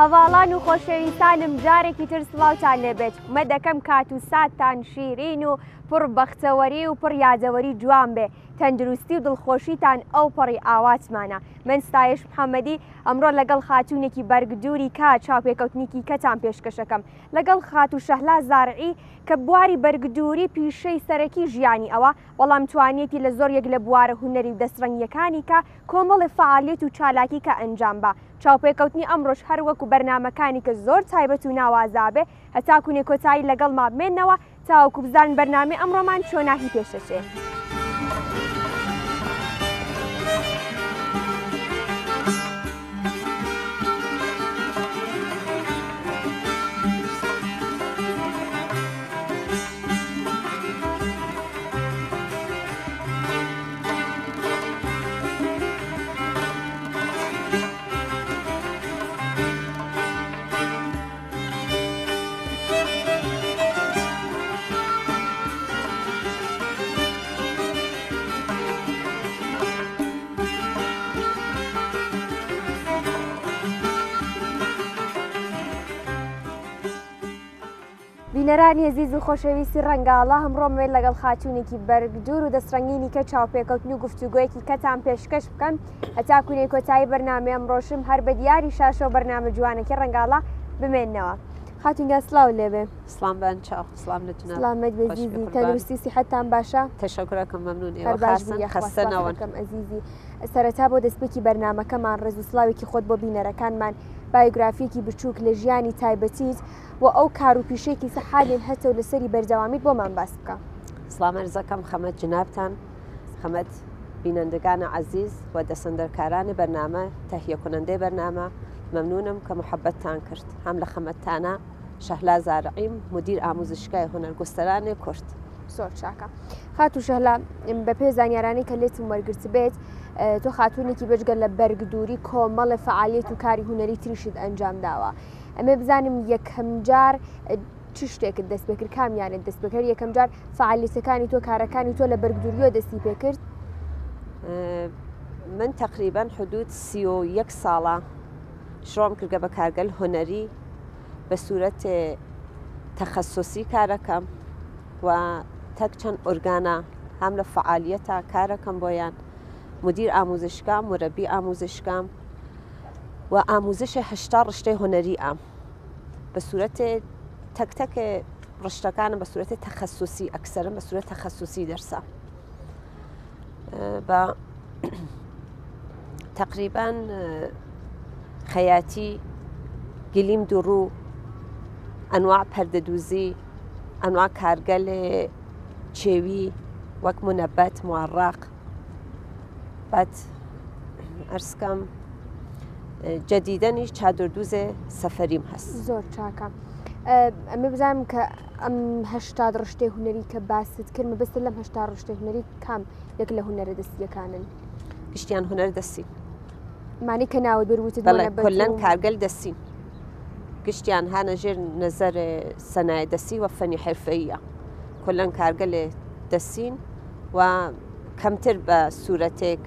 هەواڵان و خۆشەویستانم جارێکی تر سڵاوتان لێبێت. مە دەکەم کات و ساتان شیرین و پڕ بەختەوەری و پڕ یادەوەری جوان بێ. تەندروستی و دڵخۆشیتان ئەو پەڕی ئاواتمانە. من ستایش محەممەدی ئەمڕۆ لەگەڵ خاتوونێکی بەرگدووری کا چاوپێکەوتنیکی کەتان پێشکەشەکەم لەگەڵ خات و شەهلا زارعی کە بواری بەرگدووری پیشەی سەرەکی ژیانی ئەوە، بەڵام توانێتی لە زۆر یەک لە بوارە هونەری و دەستڕەنگیەکانی کە کۆمەڵی فعالیت و چالاکی کە ئەنجام بە. چاوپێکەوتنی ئەمڕۆژ هەروەکو بەرنمەکانی کە زۆر تایبەت و ناوازابێ هەتاکوونێ کۆتایی لەگەڵ ما بمێنەوە تاوەکو بزان بەرنامەی ئەمڕۆمان چۆناهی پێشەچێ. بینەرانی عزیز و خۆشەویستی ڕەنگاڵە هەمڕۆمێ لەگەڵ خاتوونێکی بەرگدوور و دەستڕەنگینی کە چاوپێکەوتنی و گفتوگویەکی کەتان پێشکەش بکەم هەتاکوونێ کۆتایی بەرنامە ئەمڕۆشم هەر بە دیاری شاشە و بەرنامە جوانەکە ڕەنگاڵە بمێننەوە. خاتونگە سڵاو لێبێ. سلام بەن چاو سلام لە جناب. سلامەت بەزیزی تەندروستی سیحەتتان باشە؟ تەشەکرەکەم مەمنون ئێوە خەستەنەوەکەم ئەزیزی. سەرەتا بۆ دەستپێکی بەرنمەکەمان ڕێز و سڵاوێکی خۆت بۆ بینەرەکانمان بایۆگرافیەکی بچووک لە ژیانی تایبەتیت و ئەو کار و پیشێکی سەحالین هەتە و لەسەری بەردەوامیت بۆمان باس بکە. سلام ئەرزەکەم خەمەت جنابتان، خەمەت بینەندگانە عەزیز و دەسەندەرکارانی بەرنامە، تەهیە کنەندەی بەرنامە، مەمنونم کە محەبەتتان کرد. هەم لە خەمەتتانە شەهلا زارعیم مدیر ئاموزشگای هونەرگوستەرانی کورد. زۆر چاکە. خات و شەهلا بەپێ زانیارانی کە لێتم وەرگرت بێت تۆ خاتوونێکی بەجگە لە بەرگدووری کۆمەڵە فعالیت و کاری هونەری تریشت ئەنجام داوە. ئەمە بزانم یەکەم جار چ شتێکت دەست پێ کرد، کامیانت دەست پێ کرد، یەکەم جار فعالیتەکانی تۆ کارەکانی تۆ لە بەرگدووریەوە دەستی پێ کرد؟ من تقریبا حدود 31 ساڵە شڕۆم کردگە بە کارگەل هونەری بە سوورەت تەخەسوسی کارەکەم و تەک چەند ئۆرگانە هەم لە فعالیەتە کارەکەم بۆیان مدیر ئاموزشکام، مرەبی ئاموزشکام و ئاموزشە هەشتا ڕشتەی هونەری ئام بە سوورەتێ تەکتەکێ ڕشتەکانم بە سوورەتی تەخەسوسی ئەکسەرم بە سوورەت تەخەسوسی دەرسە بە تقریبا خەیاتی گلیم دوڕوو ئەنواع پەردەدوزی ئەنواع کارگەل چێوی وەک منەبەت موارڕاق بعد ئەرسکەم جەدیدەنیش چادردوزێ سەفەریم هەست. زۆر چاکە. ئەمە بزانم کە ئەم هەشتا ڕشتەی هونەری کە باست کرد مەبەستە لەم هەشتا ڕشتەی هونەری کام یەک لە هونەرە دەستیەکانن؟ گشتیان هونەر دەستین. معنی کە ناوت بروتت کلەن کارگەل دەستین. گشتیان هانە ژێر نەزەر سەنایە دەستی و فەنی حرفەیە. کلەن کارگەلێ دەستین و کەمتر بە سوورەتێک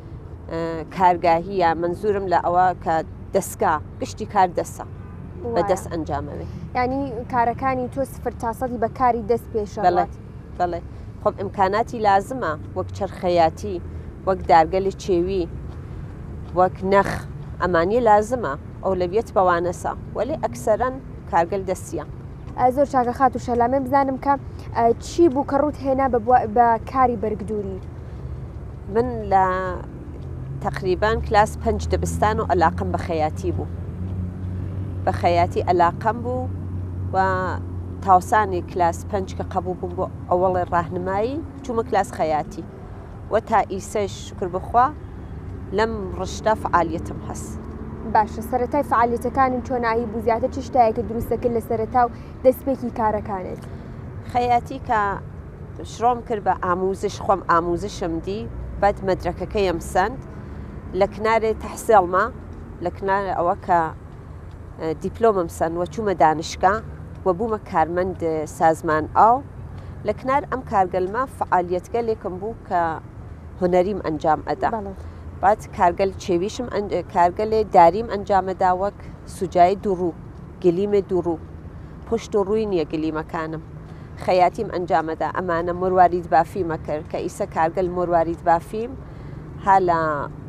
کارگاهیە منزورم لە ئەوە کە دەستگا گشتی کار دەسە بە دەست ئەنجامەوێ. ینی کارەکانی تۆ 0 تا 100 بە کاری دەست پێشەڵێت. بەڵێ خۆب ئیمکاناتی لازمە وەک چرخەیاتی وەک دارگەلی چێوی وەک نەخ ئەمانی لازمە ئەو لەبێت بەوانەسە وەلی ئەکسەرەن کارگەل دەستیە. زۆر چاکە خات و شەلامێ بزانم کە چی بوو کە ڕوت هێنا بە کاری بەرگدووری؟ من لە تقریبان کلاس 5 دەبستان و ئەلاقم بە خەیاتی بوو. بە خەیاتی ئەلاقم بوو و تاوسانی کلاس 5 کە قبول بووم بۆ ئەوەڵی ڕاهنمایی چوومە کلاس خەیاتی و تا ئیسەش شکر بخوا لەم ڕشتە فعالیەتم هەست. باشە سەرەتای فعالیتەکانی چۆنایی بوو زیاتر چ شتایەکە دروستەکرد لە سەرەتا و دەستپێکی کارەکانت؟ خەیاتی کە شڕۆم کرد بە ئاموزش خۆم ئاموزشم دی بەد مەدرەکەکەیم سند لە کنارێ تەحسیڵمە لە کنارە ئەوە کە دیپلۆمم سند و چوومە دانشگا و بوومە کارمەند سازمان ئاو لە کنار ئەم کارگەلمە فعالیەتگە لێکم بوو کە هونەریم ئەنجام ئەدا بعد کارگەل چێویشم کارگەلێ داریم ئەنجامەدا وەک سوجای دووڕوو گلیمە دووڕوو پشت و ڕووی نییە گلیمەکانم خەیاتیم ئەنجامەدا ئەمانە مروارید بافیمە کرد کە ئیسە کارگەل مروارید بافیم ها لە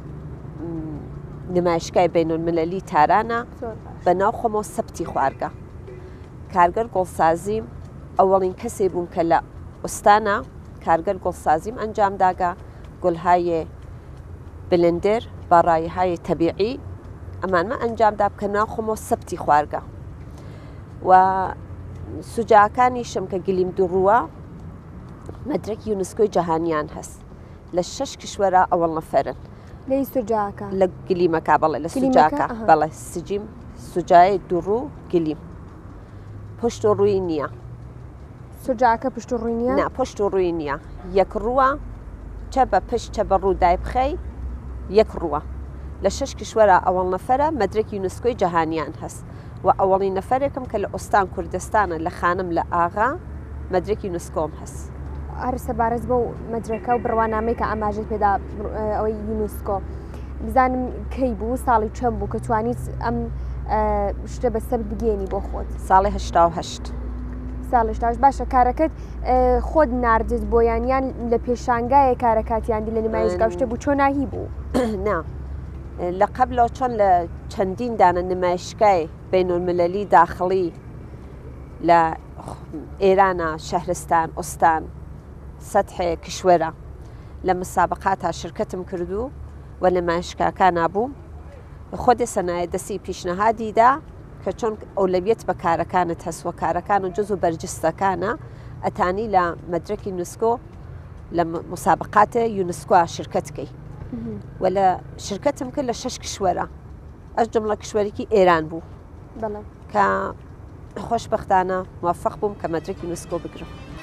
نمایشگای بینالمللی تارانە بەناو خۆمەوە سەبتی خوارگە کارگەر گۆڵسازیم ئەوەڵین کەسێ بووم کە لە ئوستانە کارگەر گۆڵسازیم ئەنجامداگە گوڵهای بلندر باڕاییهای تەبیعی ئەمانمە ئەنجامدا بکە ناو خۆمەوە سەبتی خوارگە و سوجاکانیشم کە گلیم دووڕووە مەدرەکی یونسکۆی جەهانیان هەست لە 6 کشوەرە ئەوەڵ نەفەرن لەی سوجاکە لە گلیمەکە بەڵێ لە سوجاکە بەڵێ سجیم سوجای دووڕوو گلیم پشت و ڕووی نییە سوجاکە پشت و ڕووی نییە نا پشت و ڕووی نییە یەک ڕووە چە بە پشت چە بە ڕوو دای بخەی یەک ڕووە لە 6 کشوەرە ئەوەڵ نەفەرە مەدرەکی یونسکۆی جەهانیان هەست و ئەوەڵی نەفەرێکم کە لە ئۆستان کوردستانە لە خانم لە ئاغا مەدرەکی یونسکۆم هەست هەر سەبارەت بۆ مەدرەکە و بڕوانامەی کە ئاماژەت پێدا ئەوەی یونسکۆ بزانم کەی بوو ساڵی چەند بوو کە توانیت ئەم شتە بەسەر بگێنی بۆ خۆت ساڵی 88 ساڵی 88 باشە کارەکەت خۆت ناردت بۆیانیان لە پێشانگایە کارەکاتیاندی لە نمایشگا شتە بوو چۆن ناهی بوو نا لە قبلەوە چۆن لە چەندین دانە نمایشگای بینالمللی داخڵی لە ئێرانە شەهرستان ئۆستان سەتحێ کشوەرە لە مسابقاتا شرکەتم کردو و لە نمایشگاکان نابووم خۆدێ سەنایە دەستی پیشنەهادیدا کە چۆن ئەولەویەت بە کارەکانت هەسوە کارەکان و جز و بەرجستەکانە ئەتانی لە مەدرەکی یونسکۆ لە مسابقاتە یونسکۆ شرکەتکەی و لە شرکەتم کرد لە 6 کشوەرە ئەش جملە کشوەرێکی ئێران بوو کە خۆشبەختانە موفق بووم کە مەدرەکی یونسکۆ بگرم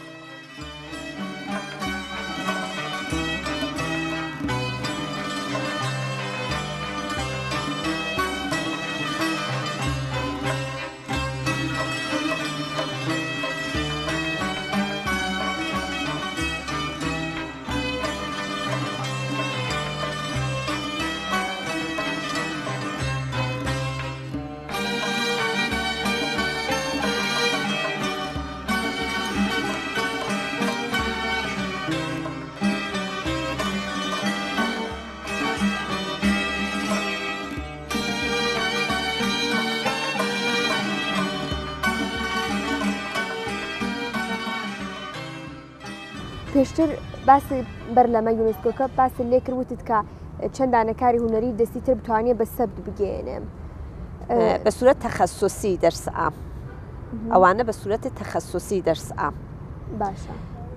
پێشتر باسی بەرلەمە یونسکۆکە باسی لێ کردوتت کە چەندانەکاری هوەری دەستی تر بتوانێت بە سەبت بگێنێ بە صورت تەخەسوسی دەرسعام ئەوانە بە صورت تەخەسوسی دەرسعام باشە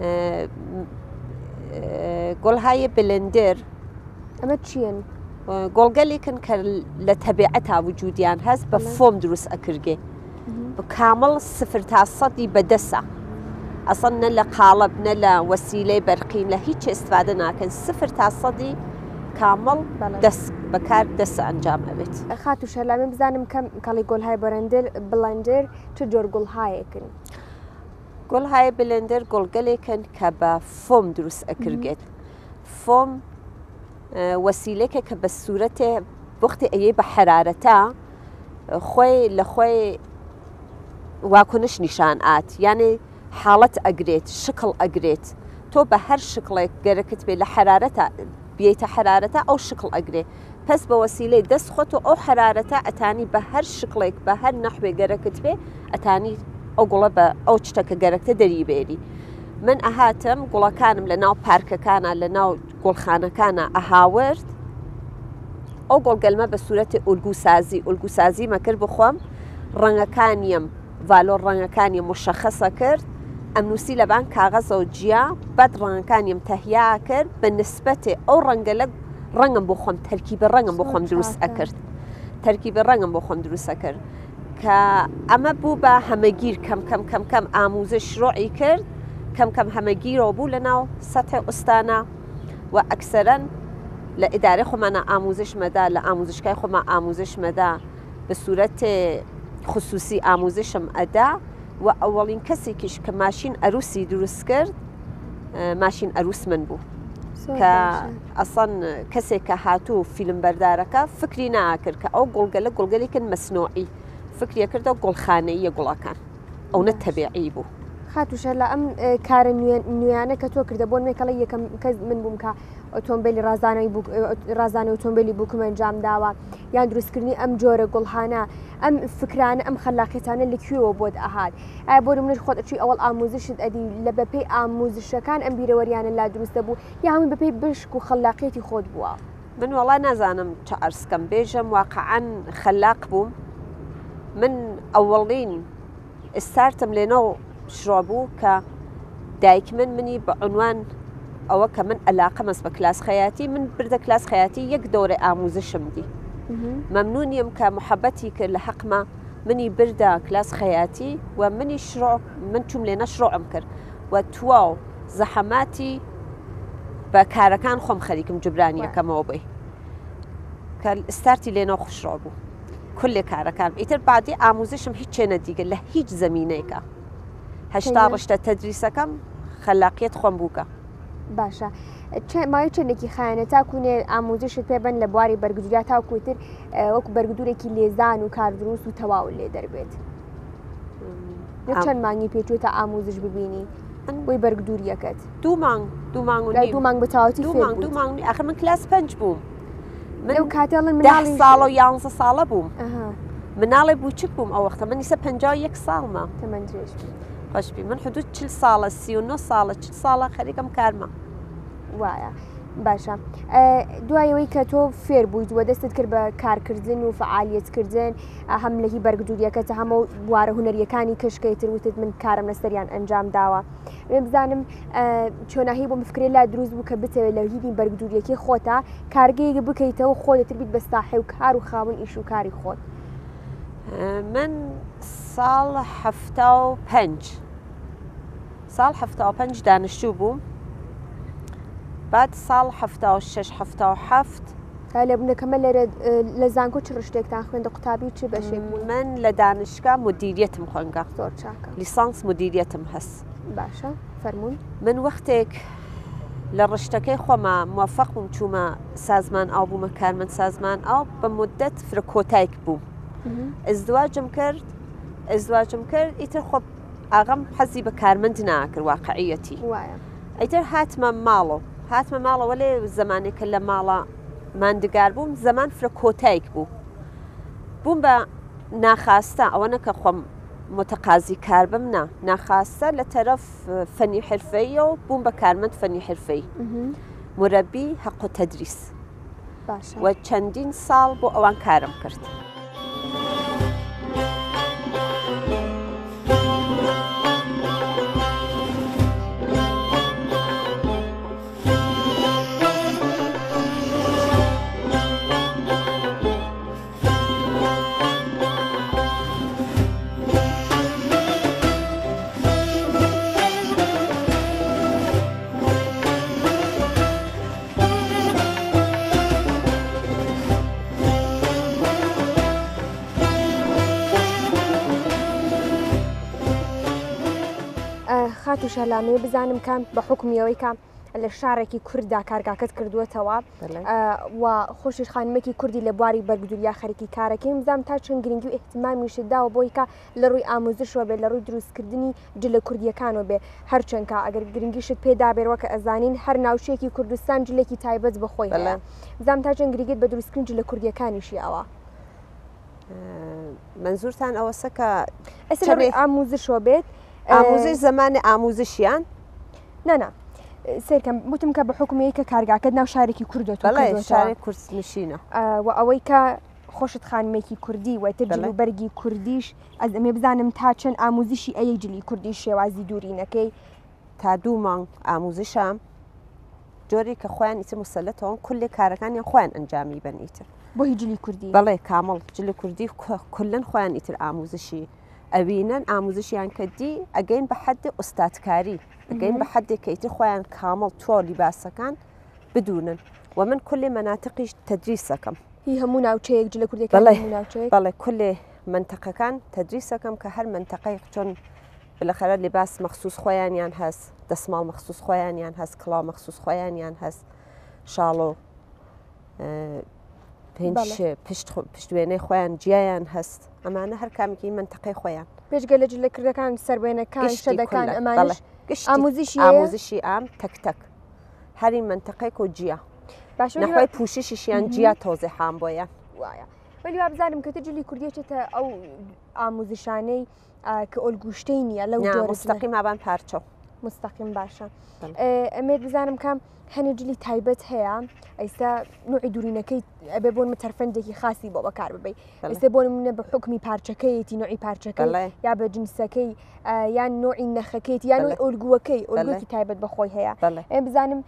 گۆڵهای بلندر ئەمە چیان؟ گۆڵگەلێکن کە لە تەبیعەتا وجودیان هەست بە فۆم دروست ئەکرگێ کامڵ 0 تا 100 بەدەسە ئەسڵ نە لە قاڵب نە لە وەسیلەی بەرقین لە هیچ ئێستفادە ناکەن 0 تا 100 کامڵ بەکار دەسە ئەنجام ئەبێت خات و شەرلامە بزانم کەم کاڵی گۆڵهای بلندر چ جۆر گوڵهایەکن گۆڵهای بلندر گۆڵگەلێکن کە بە فۆم دروست ئەکرگێت فۆم وەسیلەکە کە بە سوورەتێ وەختی ئەیە بە حرارەتە خۆی لە خۆی واکنش نیشان ئات یعنی حاڵەت ئەگرێت شکڵ ئەگرێت تۆ بە هەر شکڵێک گەرەکت بێ لە حرارەتە بێتە حرارەتە ئەو شکڵ ئەگرێ پس بە وەسیلەی دەست خۆت و ئەو حرارەتە ئەتانی بە هەر شکڵێک بە هەر نەحوێ گەرەکت بێ ئەتانی ئەو گوڵە بە ئەو چتەکە گەرەکتە دەریبێری من ئەهاتم گوڵەکانم لە ناو پارکەکانە لە ناو گوڵخانەکانە ئەهاورد ئەو گۆڵگەلمە بە سوورەتی ئولگوسازی مەکرد بخۆم ڕەنگەکانیم ڤالۆر ڕەنگەکانی مشەخەسە کرد ئەم نووسی لەبان کاغەزەوە جیا بەد ڕەنگەکانیم تەهیا کرد بە نسبەتێ ئەو ڕەنگەلە ڕەنگم بۆ خۆم تەرکیبە ڕەنگم بۆ خۆم دروست ئەکرد تەرکیبە ڕەنگم بۆ خۆم دروست ئەکرد کە ئەمە بوو بە هەمەگیر کەم ئاموزش شڕۆعی کرد کەم هەمەگیرەوە بوو لە ناو سەتحی ئوستانە و ئەکسەرەن لە ئیدارەی خۆمانە ئاموزشمەدا لە ئاموزشگای خۆمان ئاموزشمەدا بە سوورەتێ خصوصی ئاموزشم ئەدا و ئەوەڵین کەسێکیش کە ماشین ئەروسی دروست کرد ماشین ئەروس من بوو کە ئەسەن کەسێک کە هاتوو فیلم بەردارەکە فکری ناکرد کە ئەو گوڵگەلە گوڵگەلێکن مەسنۆعی فکریە کردە گوڵخانەیە گوڵەکان ئەو نە تەبیعی بوو. خاتوشە لە ئەم کارە نوێیانە کە تۆ کردە بۆ نوێکەڵی یەکەم کەس من بووم کە ئۆتۆمبیلی ڕازانەوەی ئۆتۆمبیلی بووکم ئەنجام داوە یان دروستکردنی ئەم جۆرە گوڵهانە ئەم فکرانە ئەم خەلاقیتانە لەکوێوە بۆت ئەهات ئایا بۆ منش خۆت ئەچی ئەوڵ ئاموزشت ئەدی لە بەپێی ئاموزشەکان ئەم بیرەوەریانە لا دروستە بوو یا هەمووی بەپێی بشک و خەلاقیەتی خۆت بووە. من وەڵا نازانم چ ئەرسکەم بێژم واقعەن خەلاق بووم من ئەوەڵین ئستارتم لێنەوە شڕۆ بوو کە دایک منی بە عنوان ئەوە کە من ئەلاقە مەس بە کلاس خەیاتی من بردە کلاس خەیاتی یەک دەورە ئاموزشم دی مەمنونیم کە محەبەتی کرد لە حەقمە منی بردە کلاس خەیاتی و منی شڕۆ من چوم لێنە شڕۆعم کرد و تواو زەحەماتی بە کارەکان خۆم خەریکم جبرانی یەکەمەوە بێ کە ئستارتی لێنەوە خوشڕۆ بوو کلێ کارەکان ئیتر بعدی ئاموزشم هیچ چێنە دیگە لە هیچ زمینەیەکە هەشتا ڕشتە تەدریسەکەم خەلاقیەت خۆم بووکە. باشە مای چندێکی خایەنە تاکوونێ ئاموزشت پێبن لە بواری بەرگدوریا تاکوتر وەکو بەرگدورێکی لێزان و کاردروست و تەواو لێ دەربێت چەند مانگی پێچوتە ئاموزش ببینی بۆی بەرگدوریەکەت دوو مانگ بەتاوەتی دوو مانگ ئاخر من کلاس 5 بووم من کاتێڵن من ساڵ و 11 ساڵە بووم مناڵێ بچک بووم ئەو وەختە من ئیسە 51 ساڵمە تەمەندرێژ خۆشبی من حدود 40 ساڵە 39 ساڵە 40 ساڵە خەریکم کارمە وایە باشە دوایەوەی کە تۆ فێر بوویت وە دەستت کرد بە کارکردن و فعالیەتکردن هەم لەهی بەرگدوریەکەتە هەموو بوارە هونەریەکانی کشکەیتر وتت من کارم لەسەریان ئەنجام داوە بزانم چۆناهی بۆ مفکرێ لا دروست بوو کە بتەوێت لە هیدی بەرگدوریەکی خۆتە کارگەیەک بکەیتەوە خۆ دەتر بیت بە ساحێ و کار و خاوەن ئیش و کاری خۆت. من ساڵ 75 دانیشتوو بووم بعد ساڵ 76 تا لێبوونەکەمە لە زانکۆ چ ڕشتێکتان خوێندە قوتابی چ بەشێک بوو؟ من لە دانشگا مدیریەتم خوێنگە زۆر چاکە لیسانس مدیریەتم هەست. باشە فەرموون من وەختێک لە ڕشتەکەی خۆمە موفق بووم چوومە سازمان ئاو بوومە کارمەند سازمان ئاو بە مدەت فرە کۆتایک بووم ئەزدواجم کرد ئیتر خۆ ئاغام حەزی بە کارمەند ناکرد واقعیەتی ئەیتر هاتمە ماڵەوە لێ زمانێکە لە ماڵە ماندگار بووم زەمان فرە کۆتایک بووم بە ناخواستە ئەوە نەکە خۆم متەقازی کار بم ناخواستە لە تەرەف فەنی حرفەیە و بووم بە کارمەند فەنی حرفەی مرەبی حەق و تەدریس و چەندین ساڵ بۆ ئەوان کارم کرد. خاتوشە لامێ بزانم کام بە حکمیەوەی کام لە شارێکی کووردا کارگاکەت کردووەتەوە و خۆشیش خانمێکی کوردی لە بواری بەرگدوریا خەریکی کارەکەی بزانم تا چەند گرنگی و احتیمامیشتداوە بۆی کە لە ڕووی ئاموزشەوە بێ لە ڕووی دروستکردنی جلە کوردیەکانەوە بێ هەرچەندکە ئەگەر گرنگیشت پێدا بێرەوە کە ئەزانین هەر ناوچەیەکی کوردستان جلێکی تایبەت بەخۆی بزانم تا چەند گرنگیت بە دروستکردن جلە کوردیەکانیشی ئەوە منزورتان ئەوەسە کە ئەسەر ئاموزشەوە بێت ئاموزش زمانی ئاموزشیان نەنا سێرکەم وتم کە بە حکومەیە کە کارگاکەت ناو شارێکی کوردەوە شارێک کورد نشینە و ئەوەی کە خۆشت خانمێکی کوردی وەتر جلوبەرگی کوردیش ئەس ئەمێ بزانم تا چەند ئاموزشی ئەیە جلی کوردی شێوازی دوورینەکەی تا 2 مانگ ئاموزشام جۆری کە خۆیان ئیتر مسلەتەوە کلێ کارەکانیان خۆیان ئەنجامی بن ئیتر بۆ هی جلی کوردی بەڵێ کامەڵ جلی کوردی کلن خۆیان ئیتر ئاموزشی ئەوینەن ئاموزشیان کردی ئەگەین بە حەدی ئوستاتکاری ئەگەین بە حەدێک کە ئیتر خۆیان کامەڵ تۆ لیباسەکان بدونن و من کلێ مەناتقیش تەدریسەکەم هی هەموو ناوچەیەک جلە کوردی بەڵێ کلێ منتەقەکان تەدریسەکەم کە هەر منتەقەی چۆن بالاخره لباس مخصوص خۆیانیان هەست دەسماڵ مخصوص خۆیانیان هەست کڵاو مخصوص خۆیانیان هەست شاڵۆ پشتوێنەی خۆیان جیایان هەست ئەمانە هەر کامێکی منتەقەی خۆیان پێشگە لە جلەکردەکان سەربێنەکان شەدەکان ئەمانش ئاموزشی ئام تەکتەک هەری منتەقەی و جیا نەخوای پوششیشیان جیا تۆزێ حام بۆیان وایە وەلی بزانم کە تجلی کوردیەچێتە ئەو ئاموزشانەی کە ئۆلگوشتەی نییە لەو مستەقیم ئابان پارچە مستەقیم باشە ئەمێت بزانم کام هەنێ جلی تایبەت هەیە ئەیستا نوعی دوورینەکەی ئەبێ بۆن تەرفەندێکی خاصی بۆ بەکار ببەی ئێستا بۆ منە بە حکمی پارچەکەیەتی نوعی پارچەکەی یا بە جنسەکەی یان نوعی نەخەکەیت یان ئۆلگووەکەی ئۆلگوکی تایبەت بەخۆی هەیە ئێ بزانم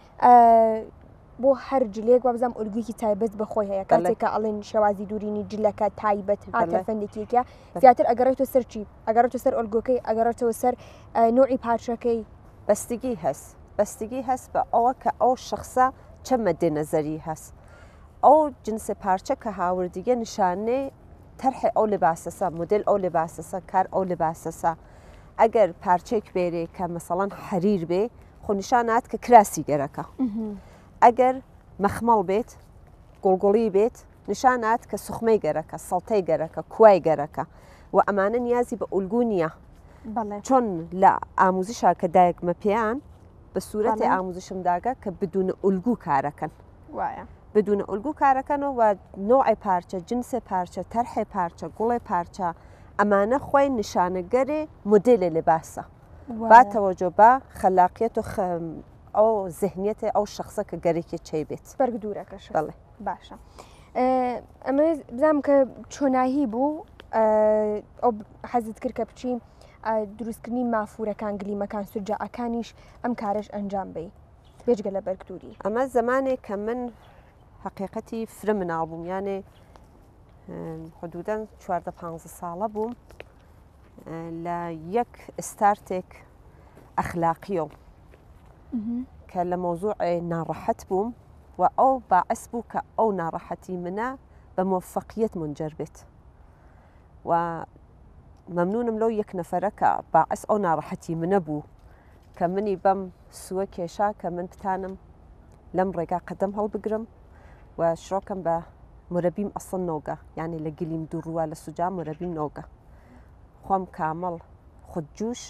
بۆ هەر جلێک وا بزانم ئۆلگویکی تایبەت بەخۆی هەیە کاتێککە ئەڵێن شێوازی دوورینی جلەکە تایبەت تەرفەندێکێکە زیاتر ئەگەڕێتەوە سەرچی ئەگەڕێتەوە سەر ئۆلگۆکەی ئەگەڕێتەوە سەر نوعی پارچەکەی بەستگی هەست بە ئەوە کە ئەو شخصە چە مەدێ نەزەری هەست ئەو جنسە پارچە کە هاوردیگە نیشانەی تەرحی ئەو لباسەسە مدل ئەو لباسەسە کار ئەو لباسەسە ئەگەر پارچێک بێرێ کە مەسەڵەن حەریر بێ خۆ نیشانات کە کراسی گەرەکە ئەگەر مەخمەڵ بێت گوڵگوڵی بێت نیشانات کە سوخمەی گەرەکە سەڵتەی گەرەکە کوای گەرەکە و ئەمانە نیازی بە ئولگو نییە چۆن لە ئاموزشا کە دایکمە پێیان بە سوورەتی ئاموزشمداگە کە بدون ئولگو کارەکەن بدون ئولگو کارەکەنەوە و نوعی پارچە جنسێ پارچە تەرحێ پارچە گوڵێ پارچە ئەمانە خۆی نیشانەگەرێ مدلێ لباسە با تەوەجۆ بە خەلاقیەت و ئەو زەهنیەتێ ئەو شخصە کە گەرێکی چی بێت بەرگ دوورەکەش باشە ئەمە بزانم کە چۆناهی بوو ئەو حەزت کرد کە بچین دروستکردنی مافورەکان گلیمەکان سورجاءەکانیش ئەم کارش ئەنجام بی بێجگە لە بەرگتووری ئەمە زمانێک کە من حقیقەتی فرە مناڵ بووم یانێ حدودەن 14-15 ساڵە بووم لە یەک ئستارتێک ئەخلاقیۆ کە لە مۆزوع ناڕەحەت بووم و ئەو باعث بوو کە ئەو ناڕەحەتی منە بە مۆفەقیەت منجەر بێت و مەمنونم لەو یەک نەفەرە کە باعث ئەو ناڕەحەتی منە بوو کە منی بەم سووە کێشا کە من بتانم لەم ڕێگا قەدەم هەڵبگرم و شڕۆکەم بە مرەبیم ئەسڵ نۆگە یعنی لە گلیم دووڕوە لە سوجا مرەبیم نۆگە خۆم کامەڵ خودجوش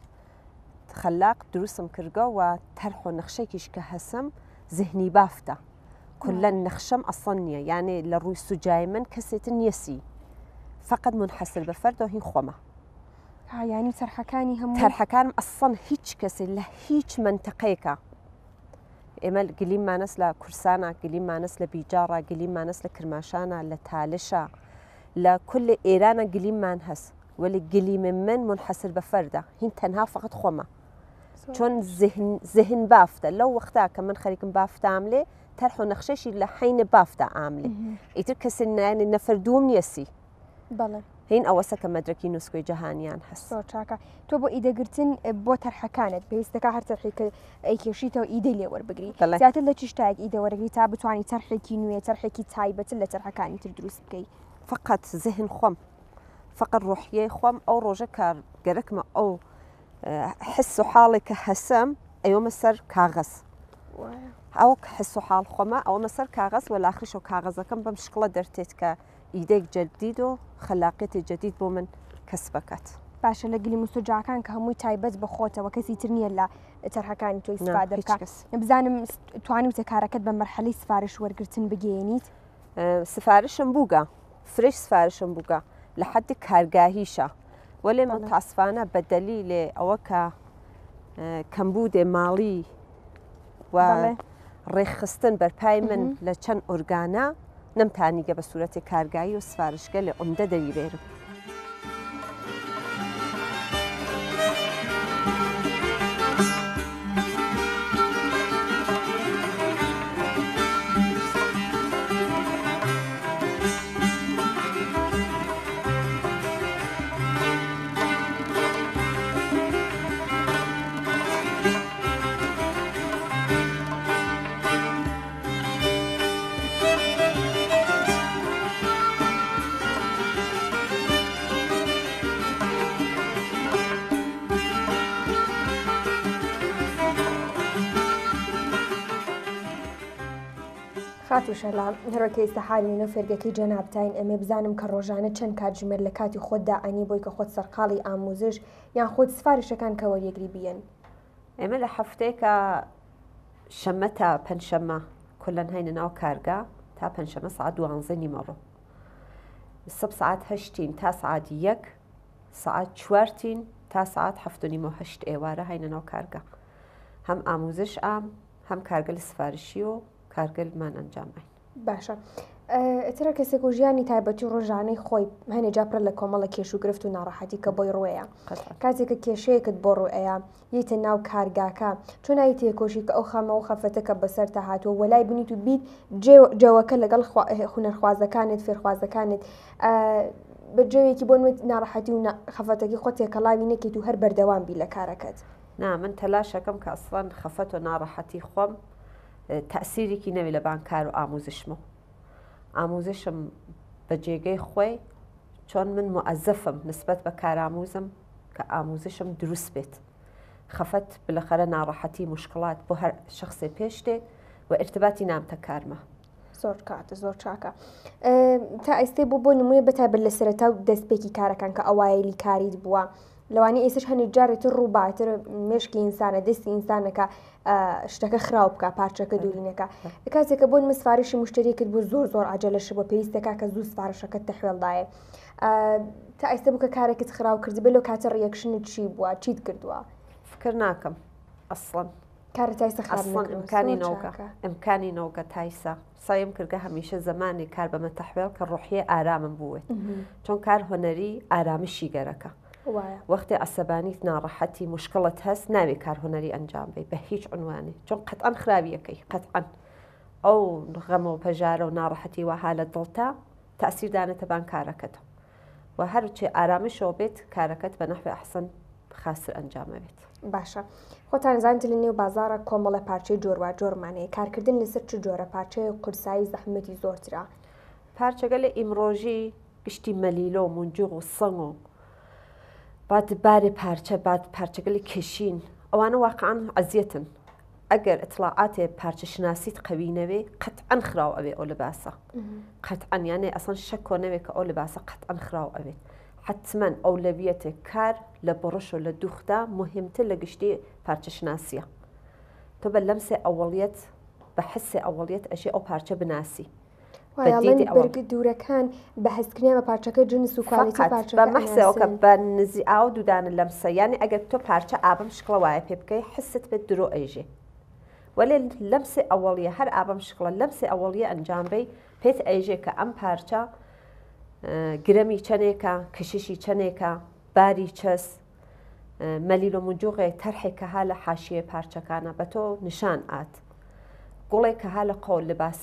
خەلاق دروستم کردگە و تەرح و نەخشێکیش کە هەسم زهنی بافتە کولەن نەخشەم ئەسڵ نییە یعنی لە ڕووی سوجای من کەسێتن نیەسی فقط منحەسر بە فەردەوە هین خۆمە ینی تەرحەکانی هەموو تەرحەکانم ئەسڵ هیچ کەسێ لە هیچ منتەقەیەکە ئێمە گلیم مانەس لە کورسانە گلیم مانەس لە بیجاڕە گلیم مانەس لە کرماشانە لە تالشە لە کل ئێرانە گلیممان هەست ولی گلیمە من منحەسر بە فەردە هین تەنها فقط خۆمە چۆن زهن بافتە لەو وەختا کە من خەریکم بافتام لێ تەرح و نەخشەشی لە حینە بافتە ئاملێ ئیتر کەسی نایانی نەفەردووم نیەسی بەڵێ هین ئەوەسە کە مەدرکی نووسکۆی جەهانیان هەست چاکە تۆ بۆ ئیدەگرتن بۆ تەرحەکانت پێویستەکە هەر تەرحێکە ئەیکێشیتەوە ئیدەی لێ وەربگری زیاتر لە چ شتایەک ئیدە وەرەگری تا بتوانانی تەرحێکی نوێ تەرحێکی تایبەتن لە تەرحەکانی تر دروست بکەیت فقط زهن خۆم فقط ڕوحیەی خۆم ئەو ڕۆژە کارگەرەکمە ئەو حس و حاڵێک کە هەسم ئەومە سەر کاغەز ئەو حس و حاڵ خۆمە ئەومە سەر کاغەز و لاخیش و کاغەزەکەم بەم شکڵە دەرتێت کە ئیدێک جەدید و خەلاقیەتی جەدید بۆ من کەس بکات باشە لە گلی مستوجاکان کە هەمووی تایبەت بەخۆتەوە کەسی تر نییە لە تەرحەکانی تۆی استفادە بکات بزانم توانی وتە کارەکەت بە مەرحەلەی سفارش وەرگرتن بگەیەنیت سفارشم بووگە فرش سفارشم بووگە لە حەدی کارگاهیشە وەلێ من تاسفانە بە دەلیلێ ئەوە کە کەمبودێ ماڵی و ڕێخستن بەرپای من لە چەند ئۆرگانە نەمتانیگە بە سوورەتی کارگایی و سفارشگە لە عومدە دەریبێرم کاتوشەلا هەرۆکەی سەحالی نەفێرگەکەی جەنابتین ئەمێ بزانم کە ڕۆژانە چەند کاتژمێر لە کاتی خۆتدا ئەنی بۆی کە خۆت سەرقاڵی ئاموزش یان خۆت سفارشەکان کە وەریەگری بیەن. ئێمە لە هەفتەیەکە شەمە تا پەنجشەمە کولەن هەینە ناو کارگا تا پەنجشەمە سعات 12 نیمەڕۆ سب ساعت 8 تا ساعت 1 ساعت 4 تا ساعت 7 و 8 ئێوارە هەینە ناو کارگا هەم ئاموزش هەم کارگەل سفارشی و کارگەلمان ئەنجامین. باشە ئەترە کەسێک و ژیانی تایبەتی ڕۆژانەی خۆی هەنێ جاپڕ لە کۆمەڵە کێش و گرفت و ناڕەحەتی کە بۆی ڕۆیە کاتێککە کێشەیەکت بۆ ڕوئەیە یتە ناو کارگاکە چۆن نایی تێکۆشی کە ئەو خەمە و خەفەتەکە بەسەر تا هاتووە وەلای بنیت و بیت جەوەکە لەگەڵ هونەرخوازەکانت فێرخوازەکانت بەجێوێکی بۆ نوێت ناڕەحەتی و خەفەتەکەی خۆ تێکەڵاوی نەکەیت و هەر بەردەوام بی لە کارەکەت. نا من تەلاشەکەم کە ئەسڵان خەفەت و ناڕەحەتی خۆم تەسیرێکی نەوی لە بانکار و ئاموزشمە ئاموزشم بە جێگەی خۆی چۆن من مؤەزەفم نسبەت بە کارآموزم کە ئاموزشم دروست بێت خەفەت بلەخەرە ناڕەحەتی مشکڵات بۆ هەر شخصێ پێش دێت و ارتباتی نامتە کارمە. زۆر کاتە زۆر چاکە تا ئەستێ بۆ نمونێ بەتابەت لە سەرەتا و دەستپێکی کارەکان کە ئەوایلی کاریت بووە لەوانی ئێسش هەنێک جارێتتر ڕووباتر مشکی ئینسانە دەستی ئینسانەکە شتەکە خراو بکە پارچەکە دوورینەکە کاتێکە بۆ سفارشی مشتریەکەت بۆ زۆر عجەلەش بۆ پێویستەکە کە زوو سفارشەکەت تەحوێڵدایە تا ئەستە بوو کە کارێکت خراو کردی بێ لەو کاتە ڕیەکشنت چی بووە چیت کردووە فکر ناکەم ئەسڵەن کارە تایسە ئەمکانی نەوەکە تایسە سایم کردگە هەمیشە زمانی کار بەمە تەحوێڵ کە ڕوحیە ئارامم بووێت چۆن کار هۆنەری ئارامشی گەرەکە وەختی عسەبانیت ناڕەحەتی مشکڵت هەست ناوێ کار هۆنەری ئەنجام بێ بە هیچ عنوانی چۆن قەتعەن خراویەکەی قەتعەن ئەو غەمە و پەژارە و ناڕەحەتی وەها لە دڵتا تەسیردانێتە بان کارەکەتەوە و هەرچێ ئارامشەوە بێت کارەکەت بە نەحوی ئەحسن خاسر ئەنجامە بێت. باشە خۆتان زانت لە نێو بازارە کۆمەڵە پارچەی جۆروا جۆرمانەیە کارکردن لەسەر چ جۆرە پارچەیە قورسایی زەحمەتی زۆرترا پارچەگە لە ئیمڕۆژی گشتی مەلیلۆ و منجوق و سەنگ و بعد بارێ پارچە بعد پارچەگەلی کشین ئەوانە واقعان ئەزیەتن ئەگەر ئەتلاعاتێ پارچەشناسیت قەوینەوێ قەتعەن خراو ئەوێ ئەو لەباسە قەتعەن یانێ ئەسڵەن شەکۆ نەوێت کە ئەو لەباسە قەتعەن خراو ئەوێت حتمما ئەولەویەتێک کار لە بڕش و لە دووخدا مهمتر لە گشتی پارچەشناسیە تۆ بە لەمسێ ئەوڵیەت بە حسێ ئەوڵیەت ئەشێ ئەو پارچە بناسی بەرگ دوورەکان بە هەستکردنیان بە پارچەکە جنس و کاڵیتی بە مەحسەوەکە بە نزی ئاو دوودانە لەمسە یانی ئەگەر تۆ پارچە ئابم شکڵە وایە پێ بکەی حست بێت درۆ ئەیژێ وەلێ لەمسێ ئەوڵیە هەر ئابم شکڵە لەمسێ ئەوڵیە ئەنجامبەی پێت ئەیژێ کە ئەم پارچە گرەمی چەنێکە کششی چەنێکە باری چەس مەلیل و منجوقێک تەرحێکە ها لە حاشیە پارچەکانە بە تۆ نیشان ئات گوڵێکە ها لە قۆ لەباس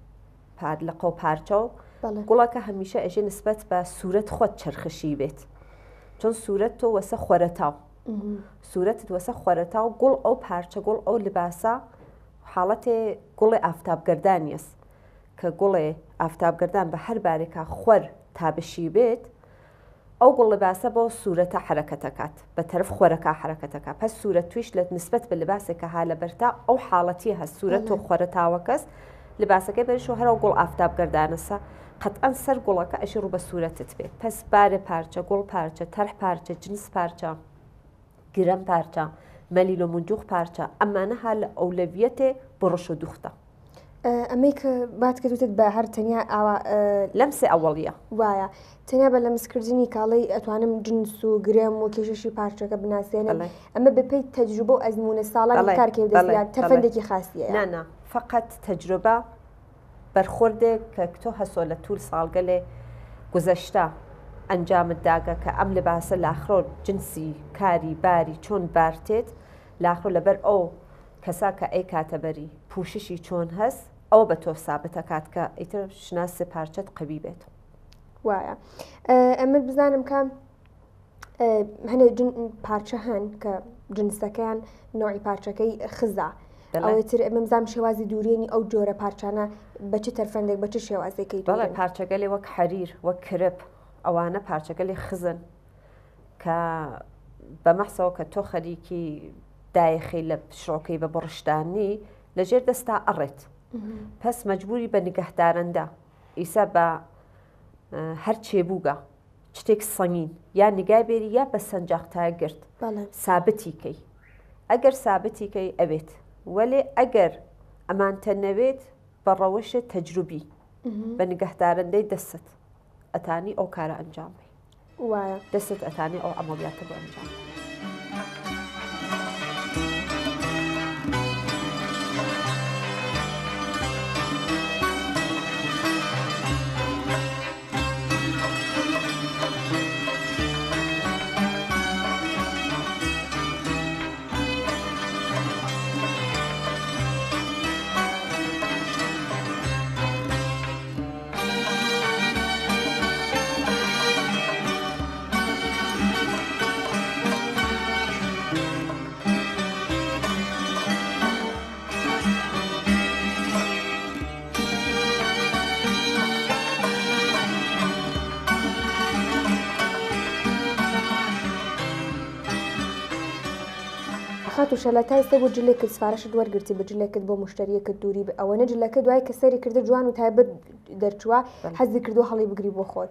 لە قۆ پارچە و گوڵەکە هەمیشە ئەژێ نسبەت بە سوورەت خۆت چرخشی بێت چۆن سوورەت تۆ وەسە خۆرەتاو سوورەتت وەسە خۆرەتاو گوڵ ئەو پارچە گوڵ ئەو لباسە حاڵەتێ گوڵێ ئافتابگەردانیەس کە گوڵێ ئافتابگەردان بە هەر بارێکە خۆر تابشی بێت ئەو گوڵ لەباسە بۆ سوورەتە حرەکەتەکات بە تەرف خۆرەکە حرەکەتەکە پس سوورەت تویش لە نسبەت بە لەباسێکە ها لە بەرتا ئەو حاڵەتی هەست سوورەت و خۆرەتاوەکەس لەباسەکەی بەرش و هەرەو گوڵ ئافتابگەردانەسە قەتعەن سەر گوڵەکە ئەشی ڕوو بە سوورەتت بێت پس بارێ پارچە گوڵ پارچە تەرح پارچە جنس پارچە گرەم پارچە مەلیل و منجوق پارچە ئەمانە ها لە ئەولەویەتێ بڕش و دوختە ئەمەی کە بات کردوتت بە هەر تەنیا ئاوا لەمسێ ئەوڵیە وایە تەنیا بە لە مسکردنی کاڵی ئەتوانم جنس و گرێم و کێششی پارچەکە بناسیێنە ئەمە بەپێی تەجروبە و ئەزمونە ساڵان کارکێ دەستیان تەفەندێکی خاصیە نانا فقط تەجروبە بەرخوردێک کە تۆ هەسۆ لە توول ساڵگەلێ گوزەشتا ئەنجامت داگە کە ئەم لەباسە لاخرۆ جنسی کاری باری چۆن بارتێت لاخرۆ لەبەر ئەو کەسا کە ئەی کاتەبەری پوششی چۆن هەست ئەو بە تۆ سابتە کات کە ئیتر شناسی پارچەت قوی بێت وایە ئەمە بزانم کە هەنێ پارچە هەن کە جنسەکەیان نوعی پارچەکەی خزا ئەوتر ئەمە بزانم شێوازی دوورێنی ئەو جۆرە پارچانە بە چ تەرفەندێک بە چ شێوازێکی بەڵێ پارچەگەلی وەک حەریر وەک کرپ ئەوانە پارچەگەلی خزن کە بە مەحسەوە کە تۆ خەریکی دایەخی لە شۆکەی بە بڕشتانی لەژێر دەستا ئەڕێت پس مەجبوری بە نیگەهدارەندا ئیسا بە هەر چێبووگە شتێک سەنگین یا نیگای بێری یا بە سەنجاقتای گرت سابتی کەی ئەگەر سابتی کەی ئەبێت وەلێ ئەگەر ئەمانتە نەوێت بە ڕەوەشە تەجروبی بە نیگەهدارەندەی دەست ئەتانی ئەو کارە ئەنجام بی وایە دەست ئەتانی ئەو ئەمەڵیاتە بۆ ئەنجام. خاتو شەلەتای ئێستا بۆ جلێکت سفارەشت وەرگرتی بە جلێکت بۆ مشتریەکەت دووری بە ئەوەنە جلەکە دوای کە سەری کردە جوان و تایبەت دەرچووە حەزی کردو هەڵی بگری بۆ خۆت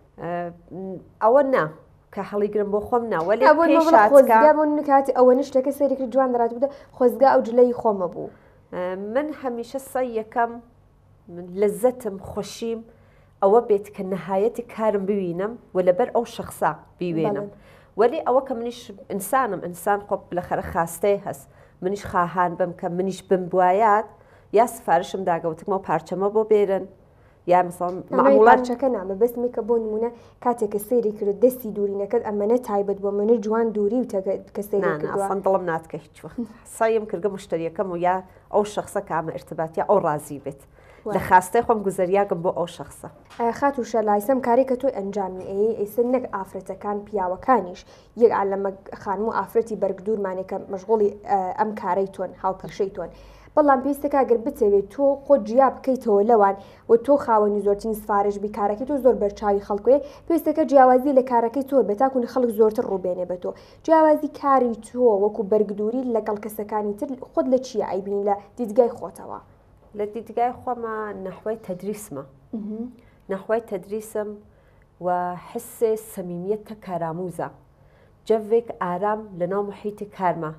ئەوە نا کە هەڵیگرم بۆ خۆم ناوەلی خۆزگا بۆ نکاتی ئەوەنە شتەکە سەری کرد جوان دەڕات بدە خۆزگا ئەو جلەی خۆمە بوو من هەمیشە سەی یەکەم لەزەتم خۆشیم ئەوە بێت کە نەهایەتی کارم ببینم و لەبەر ئەو شخصا بیوێنم وەلی ئەوە کە منیش ئینسانم ئینسان خۆ لەخەرە خاستەی هەست منیش خواهان بم کە منیش بم بوایات یا سفارشم داگەوتمەوە پارچەمە بۆ بێرن یا پارچەکە نامە بەسمی کە بۆ نمونە کاتێککە سێری کرد دەستی دوورینەکەت ئەمەنە تایبەت بۆ منە جوان دووری و کە سەن دڵم ناتکە هیچوە سایم کردگە مشتریەکەم و یا ئەو شخصە کامە ارتباطیا ئەو ڕازی بێت لە خاستەی خۆم گوزەریاگەم بۆ ئەو شخصە خات و شەلایسەم کارێکە تۆی ئەنجامی ئێستا نەک ئافرەتەکان پیاوەکانیش یەک عالەمە خانم و ئافرەتی بەرگدورمانێکە مەشغوڵی ئەم کارەی تۆن هاوپەرشەی تۆن بەڵام پێویستەکە ئەگەر بتەوێت تۆ خۆ جیا بکەیتەوە لەوان و تۆ خاوەنی زۆرترین سفارش بی کارەکەی تۆ زۆر بەرچاوی خەڵکوێ پێویستەکە جیاوازی لە کارەکەی تۆ بێت تاکوونی خەڵک زۆرتر ڕووبێنێ بە تۆ جیاوازی کاری تۆ وەکو بەرگدوری لەگەڵ کەسەکانی تر خۆت لە چیە ئەیبینی لە دیدگای خۆتەوە لە دیدگای خۆمە نەحوای تەدریسمە نەحوای تەدریسم و حسێ سەمیمیەتە کاراموزە جەڤێک ئارام لە ناو محیتی کارمە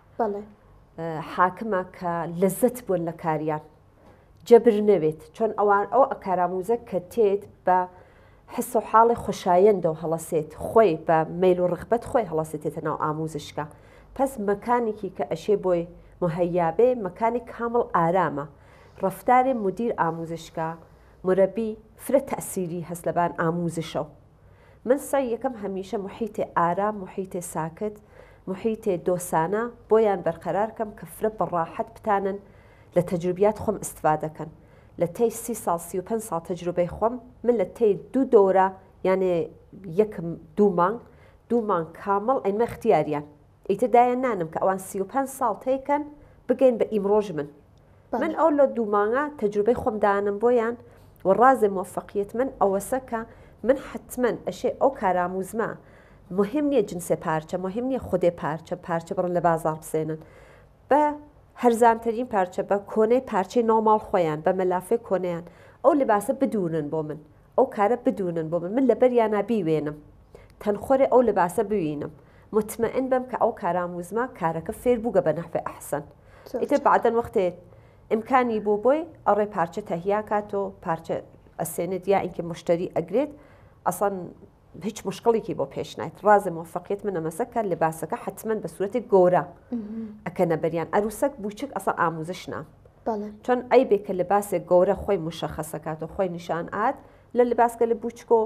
حاکمە کە لەزەت بوون لە کاریان جەبر نەوێت چۆن ئەوان ئەو کاراموزە کە تێت بە حس و حاڵی خۆشایەندە و هەڵەسێت خۆی بە میل و ڕغبەت خۆی هەڵەسێتێتە ناو ئاموزشکە پس مەکانێکی کە ئەشێ بۆی مهەیابێ مەکانی کامل ئارامە ڕفتاری مدیر ئاموزشکە مرەبی فرە تەسیری هەست لەبان ئاموزشە من سەی یەکەم هەمیشە محیتێ ئارام محیتێ ساکت محیتێ دۆسانە بۆیان بەرقەرارکەم کە فرە بەڕاحەت بتانن لە تەجروبیات خۆم ئستفادەکەن لە تەی 30 ساڵ 35 ساڵ تەجروبەی خۆم من لە تەی 2 دۆرە یانێ یەکم 2 مانگ کامڵ ئەینمە اختیاریان ئیتردایە نانم کە ئەوان 35 ساڵ تێکەن بگەین بە ئیمڕۆژ من ئەو لە 2 مانگە تەجروبەی خۆم دانم بۆیان و ڕازێ موفقیت من ئەوەسە کە من حتمما ئەشێ ئەو کاراموزمە مهم نییە جنسێ پارچە مهم نییە خودێ پارچە بڕن لە بازار بسێنن بە هەرزانترین پارچە بە کۆنەی پارچەی نۆماڵ خۆیان بە مەلافێ کۆنیان ئەو لباسە بدونن بۆ من ئەو کارە بدونن بۆ من لەبەریانە بیوێنم تەنخۆرێ ئەو لباسە ببینم مطمئن بم کە ئەو کاراموزمە کارەکە فێر بووگە بە نەحوێ ئەحسن ئیتر بعدەن وەختێ ئیمکانی بۆ بۆی ئەڕێ پارچە تەهیا کاتۆ پارچە ئەسێنێت یا ئینکە مشتری ئەگرێت ئەسان هیچ مشکڵێکی بۆ پێش نایت ڕازە موفقیت من ئەمەسەکە لباسەکە حتمما بە سوورەتی گۆرە ئەکەنە بەریان ئەروسەک بچک ئەسان ئاموزش نا چۆن ئەی بێ کە لباسێک گەورە خۆی مشەخەسەکات و خۆی نیشان ئات لە لباسکە لە بچکۆ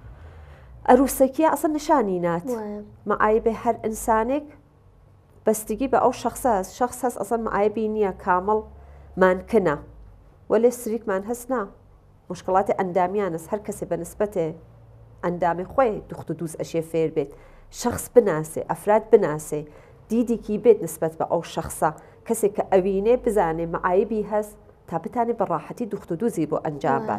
ئەروسەکیە ئەسان نیشانی نات مەعایبێ هەر ئینسانێک بەستگی بە ئەو شخص هەست ئەسان مەعایبی نییە کامڵ مانکەنە وەلێ سریکمان هەستنا مشکڵاتی ئەندامیانس هەر کەسێ بە نسبەتێ ئەندامی خۆی دوخت و دووز ئەشێ فێر بێت شخص بناسێ ئەفراد بناسێ دیدێکی بێت نسبەت بە ئەو شخصە کەسێک کە ئەوینێ بزانێ مەعایبی هەست تا بتانێ بە ڕاحەتی دوخت و دووزی بۆ ئەنجام بات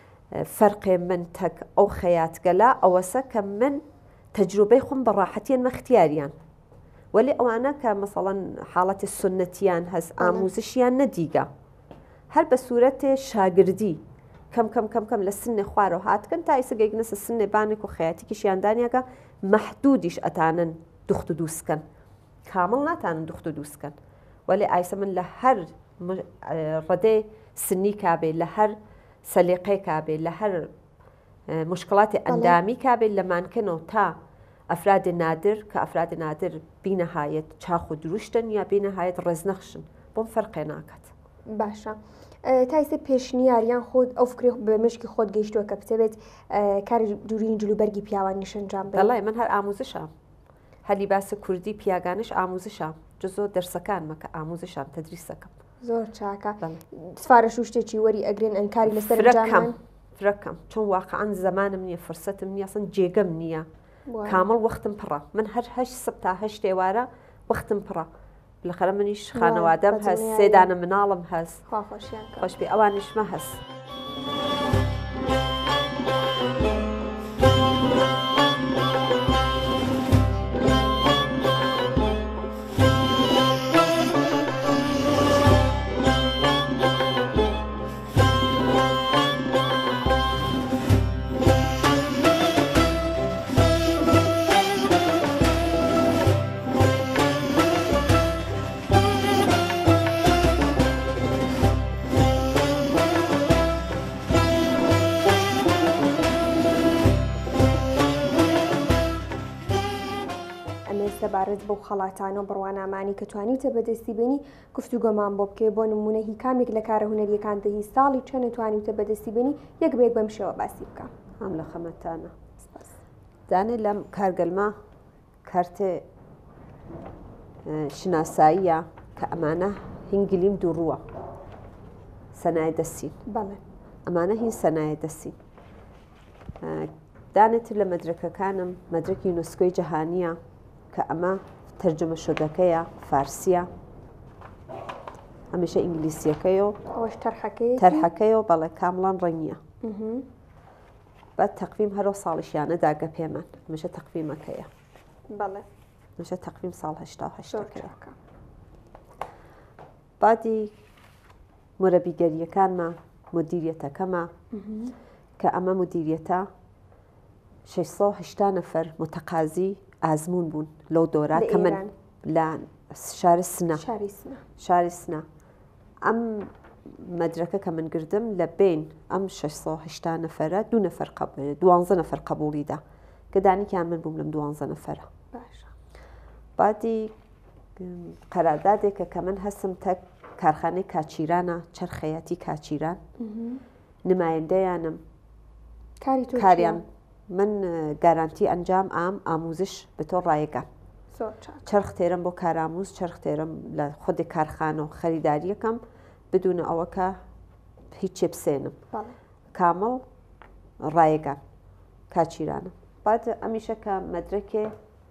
فەرقێ من تەک ئەو خەیاتگەلا ئەوەسە کە من تەجروبەی خۆم بە ڕاحەتیان مەختیاریان ولی ئەوانە کە مەسەڵەن حاڵەتی سنەتیان هەست ئاموزشیان نەدیگە هەر بە سوورەتێ شاگردی کەم لە سنێ خوارەوە هاتکەن تا ئیسە گەیگنەسە سنێ بانێک و خەیاتیکی شیاندانیەکە مەحدودیش ئەتانن دوخت و دووسکەن کامڵ ناتانن دوخت و دووسکەن وەێ ئایسە من لە هەر ڕدەی سنی کابێ لە هەر سەلیقەی کابێ لە هەر مشکڵاتی ئەندامی کابێت لەمانکەنەوە تا ئەفرادی نادر کە ئەفرادی نادر بینەهایەت چاخ و دروشتن یا بینەهایەت ڕێزنەخشن بۆم فەرقێ ناکات. باشە تایسە پێشنیاریان خۆت ئەو فکری بە مشکی خۆت گەیشتووە کە بتەبێت کاری دوورین جلوبەرگی پیاوان نیشەنجام بێت. بەڵای من هەر ئاموزشام هەلی باسە کوردی پیاگانش ئاموزشام جزۆ دەرسەکانمە کە ئاموزشام تەدریسەکەم. زۆر چاکە سفارەش و شتێکی وەری ئەگرن ئەنکاری لەسەر فرەکەم چۆن واقعان زمانم نییە فرسەتم نییە سن جێگەم نییە کامڵ وەختم پڕە من هەر هەش سب تا هەشت ئێوارە وەختم پڕە لەخەرە منیش خانەوادەم هەست سێدانە مناڵم هەست خۆش بێ ئەوانیشمە هەست. سەبارەت بەو خەڵاتانە و بڕوانامانی کە توانیتە بەدەستی بێنی گفتوگۆمان بۆ بکێ بۆ نمونە هی کامێک لە کارە هونەریەکان دەهی ساڵی چەند توانیتە بەدەستی بێنی یەک بێک بەم شێوە باسی بکە. هەم لە خەمەتانە دانێ لەم کارگەلمە کارتێ شناساییە کە ئەمانە هینگلیم دووڕووە سەنایە دەستین ئەمانە هین سەنایە دەستین دانێتر لە مەدرەکەکانم مەدرەکی یونسکۆی جەهانیە کە ئەمە تەرجمە شدەکەیە فارسیە ئەمەشە ئینگلیسیەکەیەوە تەرحەکەیەوە بەڵێ کامڵان ڕەنگیە بە تەقویم هەرۆ ساڵیشیانە داگە پێمان مەشە تەقویمەکەیە مەشە تەقویم ساڵ هەشتاکەیە بادی مرەبیگەریەکانمە مدیریەتەکەمە کە ئەمە مدیریەتە 680 نەفەر متەقازی ئازمون بوون لەو دۆرا کە من لە شاری سنە ئەم مەدرەکە کە من گردم لە بین ئەم 680 نەفەرە 12 نەفەر قبوڵیدا کە دانیکیان من بووم لەم 12 نەفەرە بادی قەراردادێکە کە من هەستم تەک کارخانەی کاچیرانە چەرخەیەتی کاچیران نمایندەیانم کاریان من گارانتی ئەنجام ئاموزش بە تۆ ڕایەکە چرخ تێرم بۆ کارآموز چرخ تێرم لە خودی کارخانە و خەریداریەکەم بدونە ئەوە کە هیچ بسێنم کامڵ ڕایەکان کاچیرانم بعد ئەمیشە کە مەدرەکێ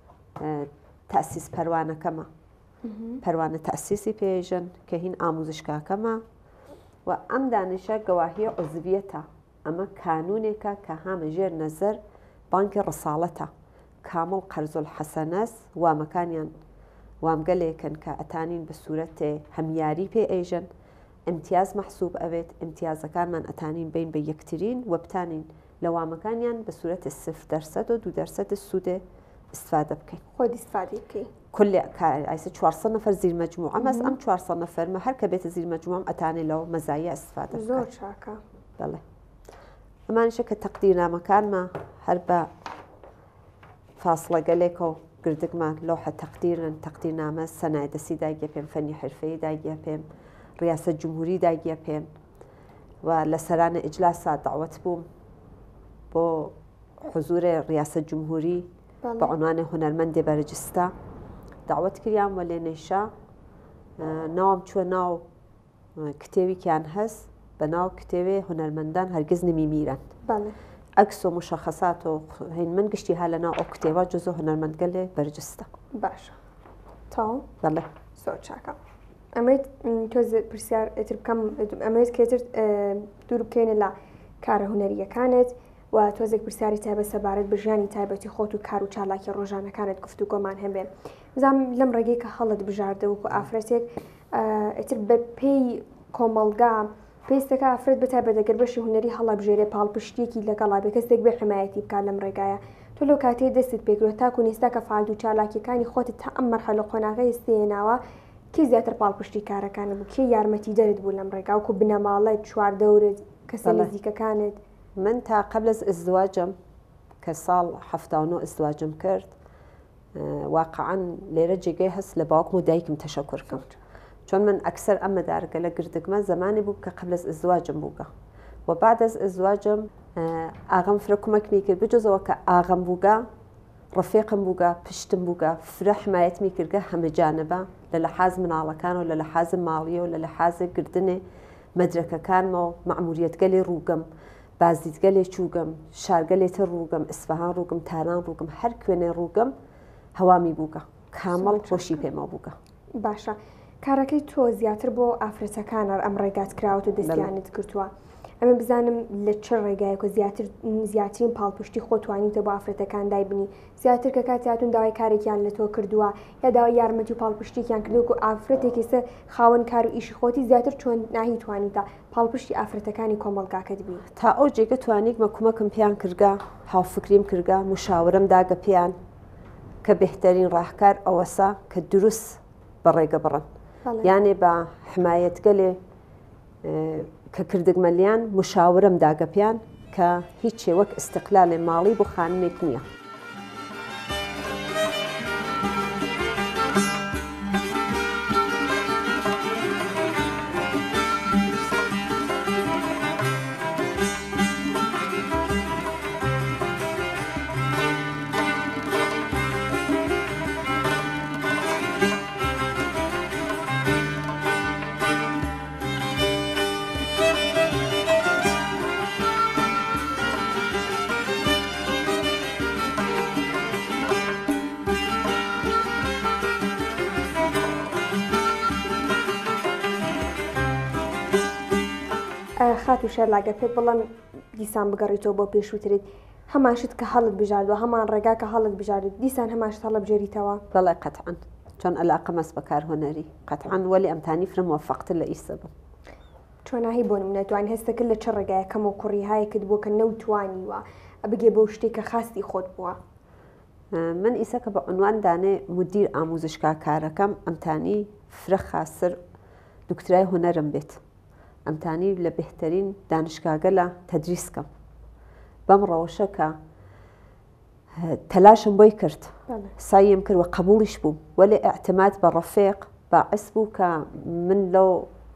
تاسیس پەروانەکەمە پەروانە تاسیسی پێژن کە هین ئاموزشکاکەمە و ئەم دانیشە گەواهیە عزویەتە ئەمە کانونێکە کە هامەژێر نەزەر بانکی ڕساڵەتە کامڵ قەرزۆل حەسەنەس وامەکانیان وامگەلێکن کە ئەتانین بە سوورەتێ هەمیاری پێ ئەیژن ئەمتیاز مەحسوب ئەوێت ئەمتیازەکانمان ئەتانین بین بە یەکترین و بتانین لە وامەکانیان بە سوورەتە 0% و 2% سوودێ استفادە بکەین خۆی استفادی بکەین كل عايزة 400 نفر زیر مجموعة مس أم 400 نفر ما هر كبيت زیر مجموعة أتاني لو مزايا استفادة زور شاكا بله أما نشك تقديرنا مكان ما هربا فاصلة قاليكو قردك ما لوحة تقديرنا ما السنة دسي دايجة بهم فني حرفي دايجة بهم رئاسة جمهوري دايجة بهم ولسران إجلاسات دعوت بوم بو حضور رئاسة جمهوري بعنوان هنرمند برجستا دعوت كريام ولا نشا ناوم شو ناو كتابي كان هس بناو كتابي هنرمندان هرجز نميميران بله أكسو مشخصاته هين من قشتي هالنا أو كتابة جزء هنرمند قال برجستا باشا تاو بله سو شاكا أميت توز برسيار تركم أميت كتر دور بكين لا كار هنرية كانت و تۆزێک پرسیاری تایبەت سەبارەت بە ژیانی تایبەتی خۆت و کار و چالاکی ڕۆژانەکانت گفتوگۆمان هەبێ بزانم لەم ڕێگەی کە هەڵت بژاردە وەکو ئافرەتێک ئیتر بە پێی کۆمەڵگا پێویستەکە ئافرەت بەتایبەت ئەگەر بەشی هونەری هەڵەبژێرێ پاڵپشتێکی لەگەڵا بێ کەسێک بێ حمایەتی بکات لەم ڕێگایە تۆ لەو کاتێ دەستت پێکرۆ تاکو نیستا کە فعال و چالاکیەکانی خۆت تا ئەم مەرحەلە قۆناغی ئێستێناوە کێ زیاتر پاڵپشتی کارەکانە بوو کێ یارمەتی دەرت بوو لەم ڕێگا وکو بنەماڵەت چواردەورت کەسە نزیکەکانت من تا قبل از ازدواجم کە ساڵ 79 ازدواجم کرد واقعا لێرە جێگەی هەست لە باوکم و دایکم تەشەکر کەم چۆن من ئەکسەر ئەمە دارگە لە گردگمە زمانی بوو کە قبل از ازدواجم بووگە و بعد از ازدواجم ئاغم فرە کومەکمی کرد بجۆزەوە کە ئاغم بووگە ڕفێقم بووگە پشتم بووگە فرە حمایەتمی کردگە هەمە جانبە لە لەحاز مناڵەکان و لە لەحازم ماڵیە و لە لەحازە گردنێ مەدرەکەکانمەوە مەعموریەتگەلێ ڕووگەم بازدیدگەلێ چووگەم شارگەلێتە ڕووگەم ئیسفەهان ڕووگەم تاران ڕووگەم هەر کوێنێ ڕووگەم هەوامی بووگە کامەڵ خۆشی پێما بووگە. باشە کارەکەی تۆ زیاتر بۆ ئافرەتەکانە ئەم ڕێگات کراوەوە دەستیانت کردووە ئەمە بزانم لە چ ڕێگایەکە زیاترین پاڵپشتی خۆتوانیتە بۆ ئافرەتەکان دایبنی زیاتر کە کاتیاتون داوای کارێکیان لە تۆ کردووە یا داوای یارمەتی و پاڵپشتێکیان کردوکو ئافرەتێکی سە خاوەن کار و ئیشی خۆتی زیاتر چۆن ناهی توانیتە پاڵپشتی ئافرەتەکانی کۆمەڵگاکەت بی تا ئەو جێگە توانیکمە کومەکم پیان کردگا هاوفکریم کردگا مشاورم داگە پیان کە بهترین ڕاهکار ئەوەسا کە دروست بەڕێگە بڕن یانێ بە حمایەتگەلێ کە کردگمەلیان مشاورم داگەپیان کە هیچێ وەک ئستقلالێ ماڵی بۆ خانمێک نییە. خات و شەر لاگە پێت بڵم دیسان بگەڕیتەوە بۆ پێشووترت هەماشت کە هەڵت بژاردووە هەمان ڕێگا کە هەڵت بژاردت دیسان هەماشت هەڵە بژێریتەوە بەڵێ قەتعاً چۆن ئەلاقە مەس بەکار هۆنەری قەتعاً وەلی ئەمتانی فرە موفەقتر لە ئیسە بم چۆناهی بۆ نمونەتوانی هەستەکرد لە چه ڕێگایە کەم و کوڕیهایەکت بۆ کە نەوتوانیوە بگێ بۆ شتێکە خاستی خۆت بووە من ئیسە کە بە عنوان دانێ مدیر ئاموزشکا کارەکەم ئەمتانی فرە خاسر دکترای هونەرم بێت ئەمتانی لە بهترین دانشگاگە لە تەدریسکەم بەم ڕەوشە کە تەلاشم بۆی کرد سایم کرد و قبوڵیش بوو وەلی ئەعتماد بە ڕەفێق باعث بوو کە من لەو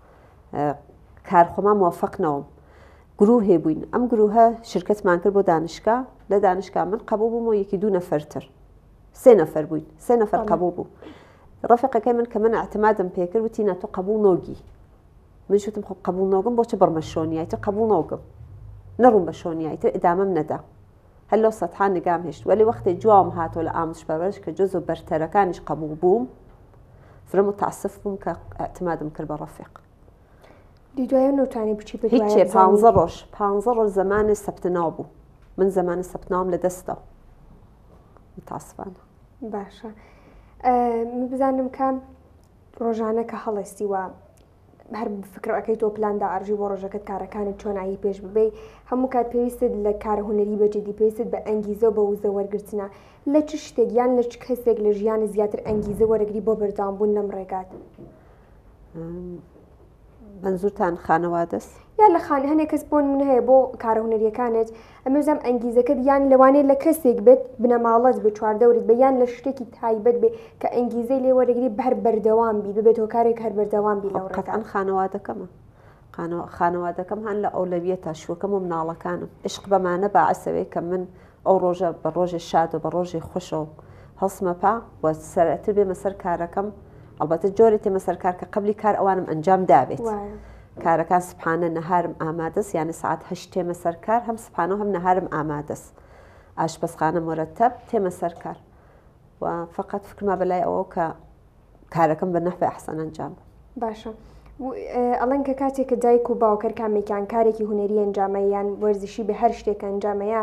کارخۆما موفەقنەوەم گروه بووین ئەم گروهە شرکەتمان کرد بۆ دانشگا لە دانشگا من قبول بووم و یەکی 2 نەفەرتر 3 نەفەر بووین 3 نەفەر قبول بوو ڕەفیقەکەی من کە من ئەعتمادم پێکرد وتینە تۆ قبول نۆگی من شوتم خۆ قبول نۆگم بۆچە بڕمە شۆنیایتر قبول نۆگم نەڕوم بە شۆنیایتر ئدامەم نەدا هەر لەو سەدها نگام هێشت وەلی وەختێ جوام هاتۆ لە ئاموزش پەروەردش کە جزء و بەرتەرەکانیش قبول بووم فرە متعسف بووم کە ئەعتمادم کرد بە ڕەفیق دیدوایە نەوتانی بچی بە هیچێ 15 ڕۆژ زمانی سەپتناو بوو من زمانی سەپتناوم لە دەستەوە متاسفانە باشە بزانم کام ڕۆژانە کە هەڵەستیوە هەر فکرەکەی تۆ پلاندا ئەرژی بۆ ڕۆژەکەت کارەکانت چۆنایی پێش ببێ هەموو کات پێویستت لە کارە هونەری بەجددی پێویستت بە ئەنگیزە بە وزە وەرگرتنە لە چ شتێک یان لە چ کەسێک لە ژیانی زیاتر ئەنگیزە وەرەگری بۆ بەردەوامبوون لەم ڕێگات منزورتان خانەوادەست یا لە خانە هەنێک کەس بۆ نمونە هەیە بۆ کارە هونەریەکانت ئەمە بزانم ئەنگیزەکەت یان لەوانەیە لە کەسێک بێت بنەماڵەت بە چواردەورت بە یان لە شتێکی تایبەت بێ کە ئەنگیزەی لێ وەرەگری هەر بەردەوام بی ببێتەوە کارێک هەر بەردەوام بی لەو قەتعاً خانەوادەکەمە خانەوادەکەم هەن لە ئەولەویەتە شوەکەم و مناڵەکانم عشق بەمانە باعەسەوەی کە من ئەو ڕۆژە بە ڕۆژێ شاد و بە ڕۆژی خۆشەوە هەڵسمە پا و سەرەتر بێمە سەر کارەکەم ئەڵبەتە جۆرێ تێمە سەر کار کە قبلی کار ئەوانم ئەنجام دابێت کارەکان سبحانە نەهارم ئامادەست یانە ساعت 8 تێمە سەر کار هەم سبحانە هەم نەهارم ئامادەست ئاشپەزخانە مۆرەتەب تێمە سەر کار و فقط فکرما بەلای ئەوە کە کارەکەم بە نەحوی ئەحسەن ئەنجام باشە ئەڵەن کە کاتێک کە دایک و باوکەر کامێکیان کارێکی هونەری ئەنجامە یان وەرزشی بە هەر شتێک ئەنجامەیە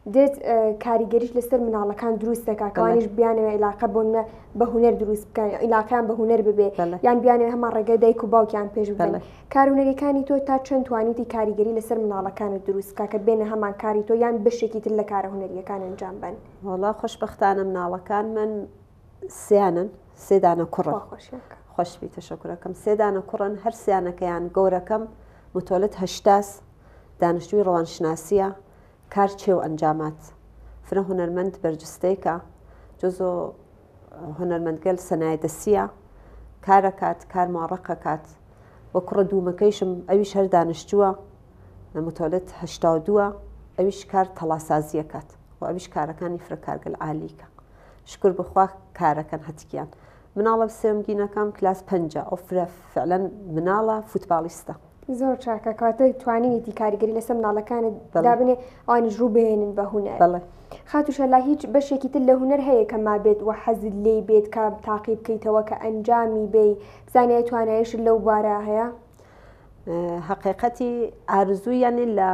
دێت کاریگەریش لەسەر مناڵەکان دروست دەکات کەوانیش بیانەوە عیلاقە بۆنە بە هونەر دروست بکەن عیلاقیان بە هونەر ببێ یان بیانەوە هەمان ڕێگە دایک و باوکیان پێش بکەن کارهونەریەکانی تۆ تا چەند توانیتی کاریگەری لەسەر مناڵەکانت دروست بکات کە بێنە هەمان کاری تۆ یان بشێکی تر لە کارە هونەریەکان ئەنجام بن؟ وەڵا خۆشبەختانە مناڵەکان من سێیانن، سێ دانە کوڕن. خۆشبی تەشەکورەکەم، سێ دانە کوڕن، هەر سێیانەکەیان گەورەکەم متۆلت هەشتاس دانیشتووی ڕەوانشناسیە، کار چێ و ئەنجامات، فرە هونەرمەند بەرجستەیکە، جۆزۆ هونەرمەندگەل سەنایە دەسیە، کارەکات، کار ماڕەقەکات، وە کوڕە دوومەکەیشم ئەویش هەر دانیشتووە متۆلت هەشتا و دووە، ئەویش کار تەڵاسازیەکات و ئەویش کارەکانی فرە کارگەل عالیکە، شکر بخوا کارەکەن هەتیکیان. مناڵە سێمگینەکەم کلاس 5 ئەو فرە فعلەن مناڵە فوتباڵیستە. زۆر چاکە کاتە توانینیتی کاریگەری لەسەر مناڵەکانت دابنێ ئەوانیش ڕوو بهێنن بە هونەر. خاتوشەلا هیچ بەشێکی تر لە هونەر هەیە کە ما بێت و حەزت لێی بێت کە تاقی بکەیتەوە کە ئەنجامی بێ بزانێ توانایش لەو بارە هەیە؟ حقیقەتی ئارزوو یانێ لە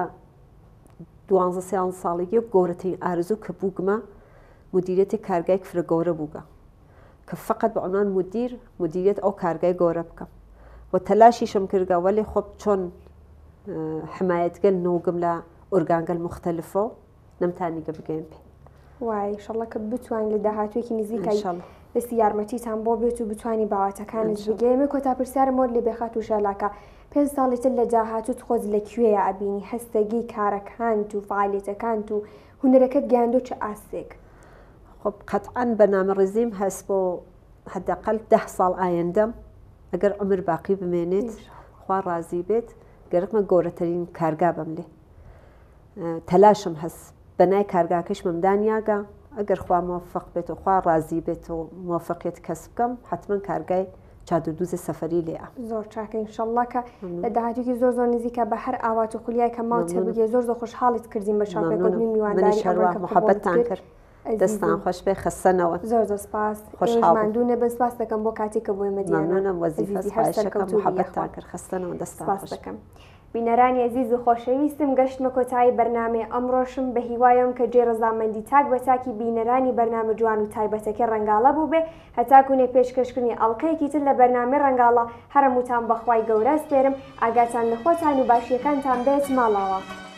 12 ساڵێکی گەورەترین ئارزوو کە بووگمە مدیریەتی کارگایك فرە گەورە بووگە کە فقط بە عنوان مدیریت ئەو کارگای گەورە بکەم و تەلاشیشم کردگە وەلی خۆب چۆن حمایەتگەل نوگم لە ئۆرگانگەل مختلفە نەمتانیگە بگەین پێ. وای ئینشەڵڵا کە بتوانین لە داهاتوێکی نزیکای دەستی یارمەتیتان بۆ بێت و بتوانی باواتەکانت بگەیمێ کۆتا پرسیارم مۆر لێ بێخات و شەلاکە 5 ساڵی تر لە داهاتوت خۆت لەکوێیە ئەبینی هەستەگی کارەکانت و فعالیتەکانت و هونەرەکەت گەیاندۆ چه ئاسێک؟ خب قەتعاً بەنامەڕێزیم هەست بۆ حداقل 10 ساڵ ئایندەم ئەگەر عمر باقی بمێنێت خوا ڕازی بێت گەرەکمە گەورەترین کارگا بم لێ تەلاشم هەست بەنای کارگاکەش مەمدانیاگە ئەگەر خوا موفق بێت و خوا ڕازی بێت و موفقیت کەس بکەم حتمما کارگای چادردوزە سەفەری لێە. زۆر چاکە ئینشەڵڵا کە لە داهاتوێکی زۆر زۆر نزیکە بە هەر ئاوات و خولیای کە ماوتە بگێ زۆر زۆر خۆشحاڵیت کردین بە شاپێکگوتنی میوانداری هەروە محەبەتتان کرد. دەستان خۆش بێ خەسەنەوە. زۆر زۆر سپاس خۆشحاڵماندوونە بە سپاس دەکەم بۆ کاتێک کە بۆی مەدیانە. مەمنونم وەزیفە سپاسەکەم محەبەتتان کرد خەسەنەوە دەستان خۆش دەکەم. بینەرانی عزیز و خۆشەویستم گەشتمە کۆتایی بەرنامەی ئەمڕۆشم بە هیوایەم کە جێ ڕەزامەندی تاک بە تاکی بینەرانی بەرنامە جوان و تایبەتەکە ڕەنگاڵە بوو بێ هەتاکوونێ پێشکەشکردنی ئەڵلقەیەکی تر لە بەرنامەی ڕەنگاڵە هەرمووتان بەخوای گەورە سپێرم ئاگاتان لە خۆتان و باشیەکانتان بێت ماڵاوە.